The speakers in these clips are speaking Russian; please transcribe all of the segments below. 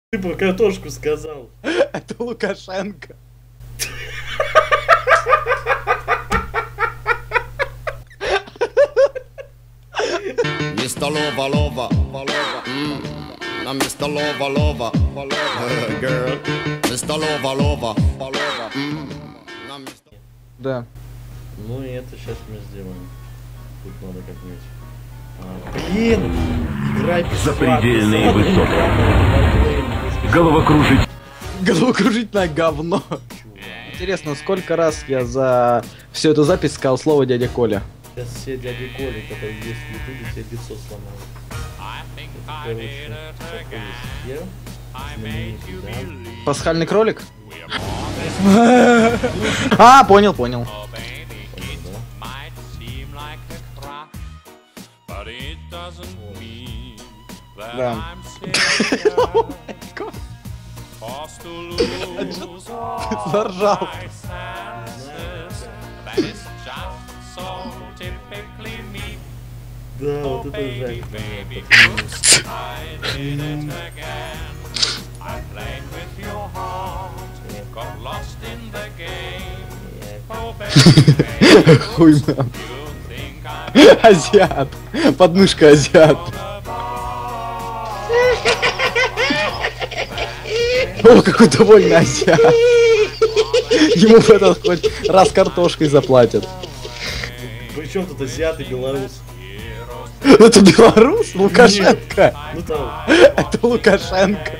Ты про картошку сказал. Это Лукашенко. Mr. Lover, lover, lover. Now Mr. Lover, lover, lover. Girl. Mr. Lover, lover, lover. Now Mr. Да. Ну и это сейчас мы сделаем. Тут надо как-нибудь. Блин! Играй без Запредельные высоты. Головокружительное говно. Интересно, сколько раз я за всю эту запись сказал слово дядя Коля? Сейчас все дяди Коли, которые есть в Ютубе, тебе лицо сломают. Это, короче, знаменитый, да? Пасхальный кролик? А, понял. Да. Заржал. Да, вот это жаль. Хуй нам. Азиат. Подмышка азиат. О, какой довольный азиат. Ему в этот хоть раз картошкой заплатят. Причем тут азиат и белорус? Это белорус? Лукашенко. Ну там. Это Лукашенко.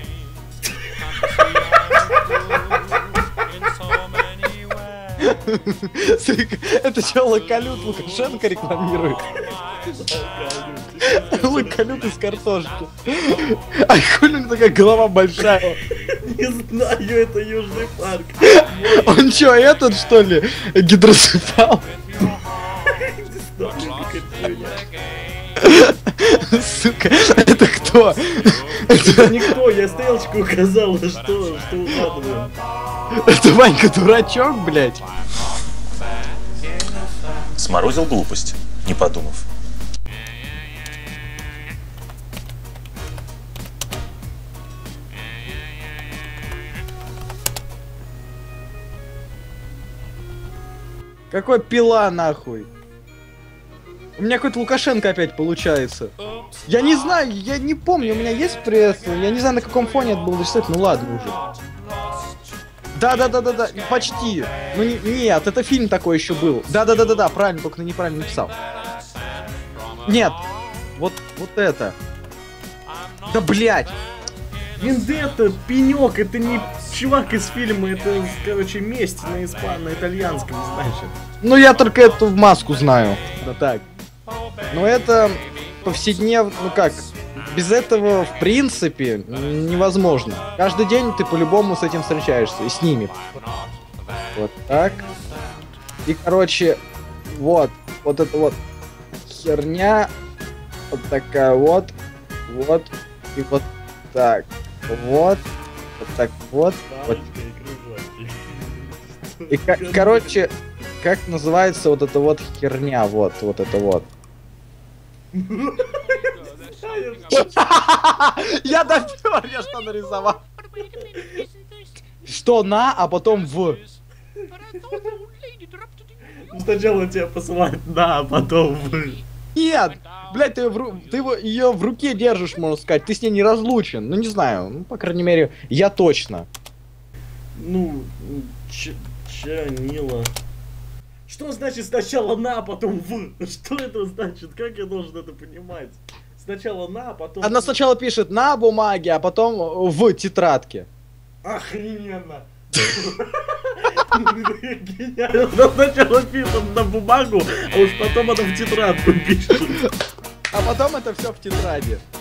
Это что, локалют Лукашенко рекламирует? Локалют из картошки. А хули у него такая голова большая? Не знаю, это Южный парк. Он чё, этот что ли? Гидросцефал? Сука, это кто? Это никто, я стрелочку указал, что угадываем. Это Ванька дурачок, блядь. Сморозил глупость, не подумав. Какой пила нахуй? У меня какой-то Лукашенко опять получается. Я не знаю, я не помню, у меня есть пресс, я не знаю на каком фоне это было рисовать, ну ладно уже. Да, почти. Ну нет, это фильм такой еще был. Да, правильно, только неправильно написал. Нет, вот это. Да блять. Вендетта, пенек, это не чувак из фильма, это, короче, месть на итальянском, значит. Ну я только эту в маску знаю. Да так. Но это повседневно, ну как, без этого в принципе невозможно. Каждый день ты по-любому с этим встречаешься, и с ними. Вот так. И короче, вот это вот херня, вот такая вот, и вот так, вот так вот. И короче, как называется вот эта вот херня, вот это вот. Я допёр, я что нарисовал? Что на, а потом в. Сначала тебя посылают на, а потом в. Нет! Блять, ты ее в руке держишь, можно сказать. Ты с ней не разлучен. Ну не знаю. Ну, по крайней мере, я точно. Ну, Чанила. Что значит сначала на, а потом в? Что это значит? Как я должен это понимать? Сначала на, а потом... Она сначала пишет на бумаге, а потом в тетрадке. Охрененно! Гениально! Она сначала пишет на бумагу, а уж потом она в тетрадку пишет. А потом это все в тетради.